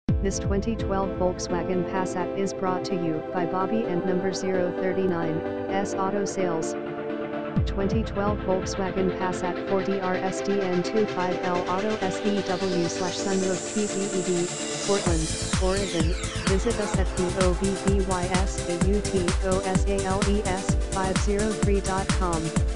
This 2012 Volkswagen Passat is brought to you by Bobby and number 039, S Auto Sales. 2012 Volkswagen Passat 40R SDN25L Auto SVW/Sunroof PZEV, Portland, Oregon. Visit us at POVVYSAUTOSALES503.com.